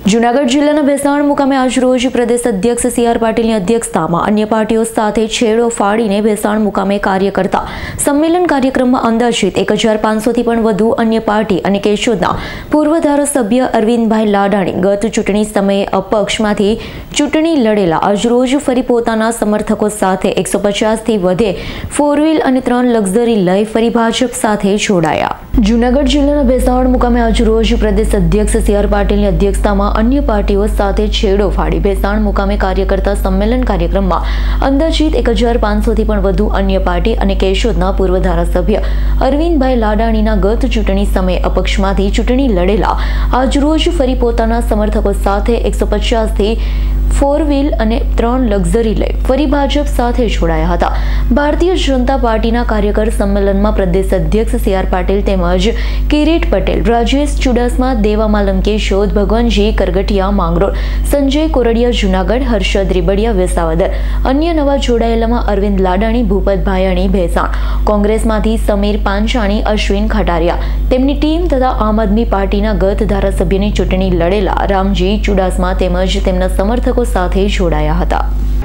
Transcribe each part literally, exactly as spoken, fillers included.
જૂનાગઢ જિલ્લાના ભેસાણ મુકામે આજરોજ પ્રદેશ અધ્યક્ષ સી આર પાટીલની અધ્યક્ષતામાં અન્ય પાર્ટીઓ સાથે છેડો ફાડીને ભેસાણ મુકામે કાર્યકર્તા સંમેલન કાર્યક્રમમાં અંદાજિત એક હજાર પાંચસોથી પણ વધુ અન્ય પાર્ટી અને કેશોદના પૂર્વ ધારાસભ્ય અરવિંદભાઈ લાડાણી ગત ચૂંટણી સમયે અપક્ષમાંથી ચૂંટણી લડેલા આજરોજ ફરી પોતાના સમર્થકો સાથે એકસો પચાસથી વધે ફોર વ્હીલ અને ત્રણ લક્ઝરી લઈ ફરી ભાજપ સાથે જોડાયા। જૂનાગઢ જિલ્લાના ભેસાણ મુકામે આજરોજ પ્રદેશ અધ્યક્ષ સી આર પાટીલની અધ્યક્ષતામાં अन्य पार्टीओ साथे छेड़ो फाड़ी भेसाण मुकामे कार्यकर्ता सम्मेलन कार्यक्रम में अंदाजित एक हजार पांचसो थी पण वधु अन्य पार्टी अने केशोदना पूर्व धारासभ्य अरविंदभाई लाडाणीना गत चूंटणी समय अपक्षमांथी चूंटणी लड़ेला આજરોજ फरी पोताना समर्थको साथे एकसो पचास थी फोर व्हील अने त्रण लक्ઝરી लई फरी भाजप साथे जोड़ाया हता। भारतीय जनता पार्टीना कार्यकर सम्मेलन में प्रदेश अध्यक्ष सी आर पाटील तेमज किरीट पटेल, राजेश चुडासमा, देवा मालम केशोद, भगवानजी करगटिया मांगरोळ, संजय कोरडिया जूनागढ़, हर्षद रिबडिया विसावदर, अन्य नवा जोड़ायेलामां अरविंद लाडाणी, भूपत भायाणी भेसाण, कांग्रेसमांथी समीर पांचाणी, अश्विन खटारिया, तेमनी टीम तथा आम आदमी पार्टीना गत धारासभ्यनी चूंटणी लड़ेला रामजी चुडासमा तेमज तेमना समर्थको સાથે જોડાયા હતા।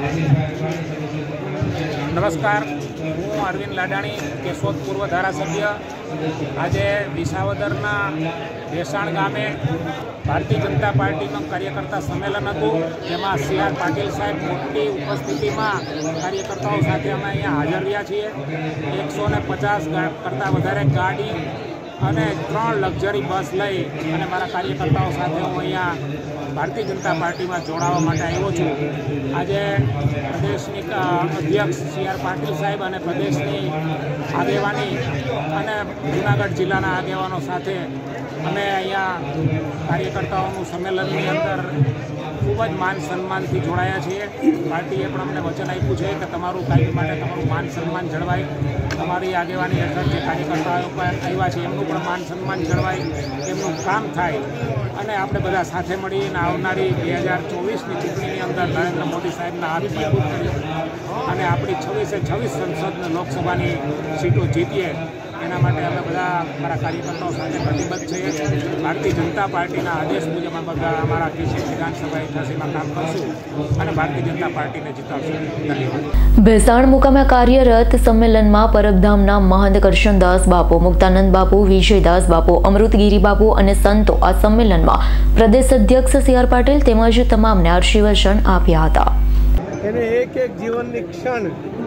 નમસ્કાર, હું અરવિંદ લાડાણી, કેશોદ પૂર્વ ધારાસભ્ય। આજે વિસાવદરના ભેસાણ ગામે ભારતીય જનતા પાર્ટીનું કાર્યકર્તા સંમેલન હતું, જેમાં સી આર પાટીલ સાહેબ મોટી ઉપસ્થિતિમાં કાર્યકર્તાઓ સાથે અમે અહીંયા હાજર રહ્યા છીએ। એકસો ને પચાસ કરતાં વધારે ગાડી અને ત્રણ લક્ઝરી બસ લઈ અને મારા કાર્યકર્તાઓ સાથે હું અહીંયા ભારતીય જનતા પાર્ટીમાં જોડાવા માટે આવ્યો છું। આજે પ્રદેશની અધ્યક્ષ સી આર પાટીલ સાહેબ અને પ્રદેશની આગેવાની અને જૂનાગઢ જિલ્લાના આગેવાનો સાથે અમે અહીંયા કાર્યકર્તાઓનું સંમેલનની અંદર ખૂબ જ માન સન્માનથી જોડાયા છીએ। પાર્ટીએ પણ અમને વચન આપ્યું છે કે તમારું કાયમ માટે તમારું માન સન્માન જળવાય, તમારી આગેવાની હેઠળ જે કાર્યકર્તાઓ આવ્યા છે એમનું પણ માન સન્માન જળવાય, એમનું કામ થાય અને આપણે બધા સાથે મળીને આવનારી બે હજાર ચોવીસની ચૂંટણીની અંદર નરેન્દ્ર મોદી સાહેબના હાથ મજબૂત કરી અને આપણી છવ્વીસે છવ્વીસ સંસદને લોકસભાની સીટો જીતીએ એના માટે અમે બધા અમારા કાર્યકર્તાઓ સાથે પ્રતિબદ્ધ છીએ। ભારતીય જનતા પાર્ટીના આદેશ મુજબ અમે બધા અમારા કેશોદ વિધાનસભા ઇઠ્યાસીમાં કામ કરશું અને ભારતીય જનતા પાર્ટીને જીતાડશું। ધન્યવાદ। ભેસાણ મુકામે કાર્યરત સંમેલનમાં પરબધામના મહંત કરશનદાસ બાપુ, મુક્તાનંદ બાપુ, વિજયદાસ બાપુ, અમૃતગીરી બાપુ અને સંતો આ સંમેલનમાં પ્રદેશ અધ્યક્ષ સી આર પાટીલ તેમજ તમામને આશીર્વચન આપ્યા હતા। એને એક એક જીવનની ક્ષણ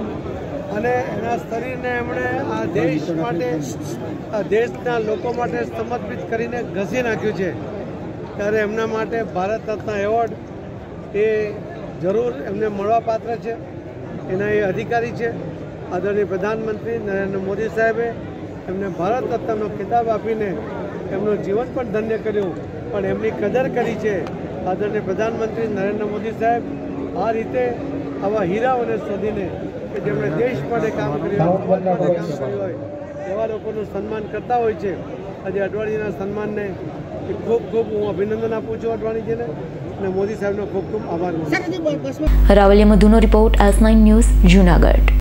અને એના શરીરને એમણે આ દેશ માટે આ દેશના લોકો માટે સમર્પિત કરીને ઘસી નાખ્યું છે, ત્યારે એમના માટે ભારત રત્ન એવોર્ડ એ જરૂર એમને મળવા પાત્ર છે। એના એ અધિકારી છે। આદરણીય પ્રધાનમંત્રી નરેન્દ્ર મોદી સાહેબે એમને ભારત રત્નનો ખિતાબ આપીને એમનું જીવન પણ ધન્ય કર્યું, પણ એમની કદર કરી છે। આદરણીય પ્રધાનમંત્રી નરેન્દ્ર મોદી સાહેબ આ રીતે આવા હીરાઓને શોધીને કે જેમણે દેશ માટે કામ કર્યું હોય એવા લોકોનું સન્માન કરતા હોય છે। આજે અડવાણીના સન્માનને ખૂબ ખૂબ હું અભિનંદન આપું છું અડવાણીજીને અને મોદી સાહેબનો ખૂબ ખૂબ આભાર માનું છું। રાવલિયા મધુનો report, S nine news, Junagadh.